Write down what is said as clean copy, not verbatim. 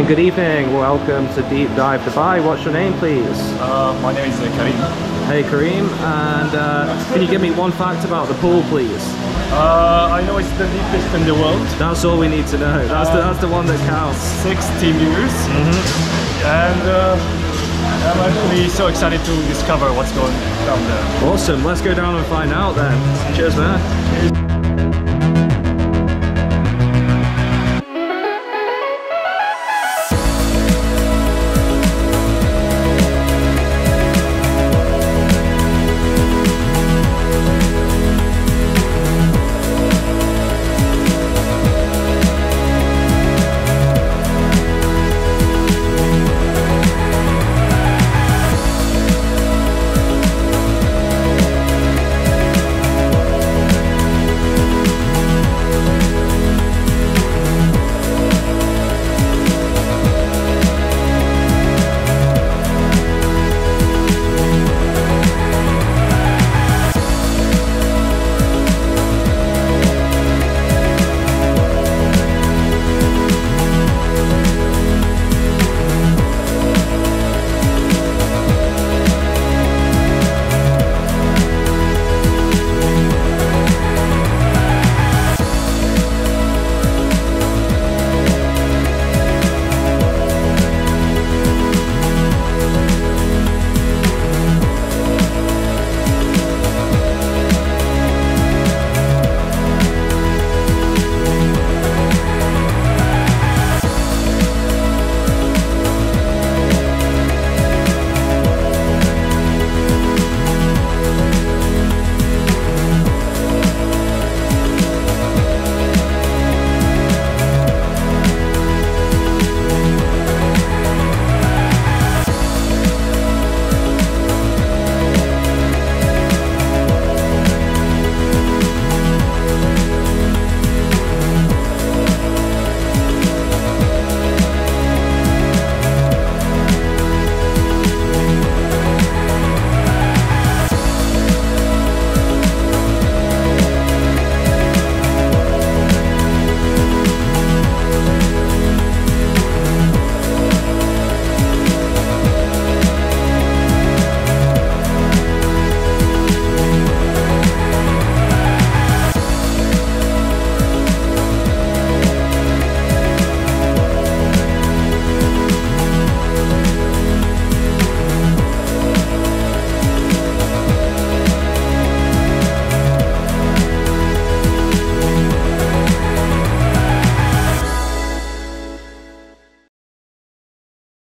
and good evening. Welcome to Deep Dive Dubai. What's your name, please? My name is Karim. Hey, Karim. And can you give me one fact about the pool, please? I know it's the deepest in the world. That's all we need to know. That's the one that counts. 60 meters. And I'm actually so excited to discover what's going down there. Awesome. Let's go down and find out then. Cheers, man.